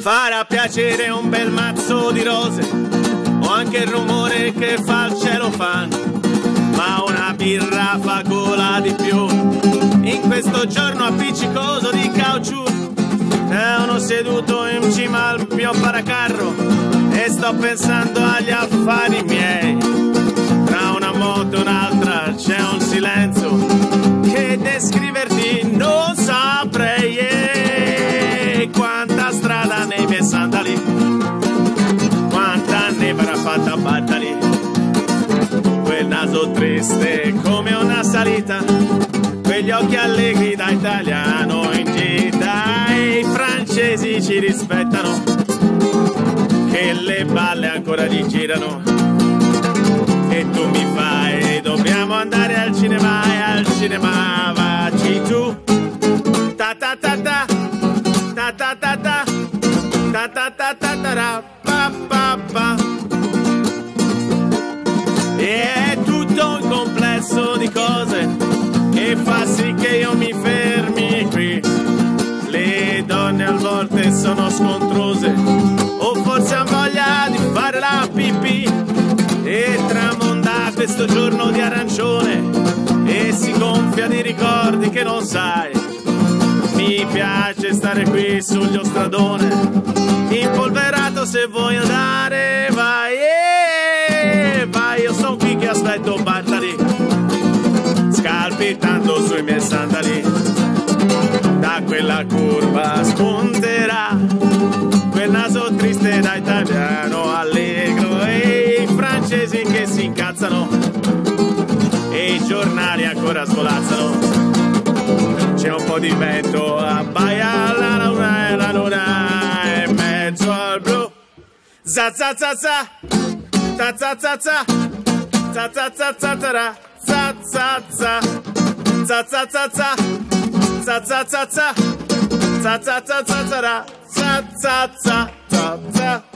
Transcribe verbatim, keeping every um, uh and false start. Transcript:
farà piacere un bel mazzo di rose o anche il rumore che fa il cielo fan, ma una birra fa gola di più in questo giorno appiccicoso di caucciù. Sono seduto in cima al mio paracarro e sto pensando agli affari miei. Tra una moto e un'altra c'è un silenzio che descriverti non saprei. E quanta strada nei miei sandali, quanta neve avrà fatta Bartali, quel naso triste come una salita, quegli occhi allegri da italiano in gita. E i francesi ci rispettano, che le balle ancora gli girano. E tu mi fai, dobbiamo andare al cinema, e al cinema vacci tu. Ta ta ta ta, ta ta ta ta, ta ta ta ta ta ra, pa pa pa. E è tutto un complesso di cose che fa sì che io mi fermi qui. Le donne a volte sono scontrose, o forse han voglia di fare la pipì. E tramonda questo giorno di arancione e si gonfia di ricordi che non sai. Mi piace stare qui sullo stradone, impolverato. Se vuoi andare vai, eh, vai, io sono qui che aspetto Bartali, scalpitando sui miei sandali. Da quella curva spunterà quel naso triste da italiano allegro, e i francesi che si incazzano e i giornali ancora svolazzano. C'è un po' di vento, abbaia la luna e la luna è in mezzo al blu. Za za za za, za za za za, za za za za za ra, za za za, za za za za, za za za za, za za za za za ra, za za za za za.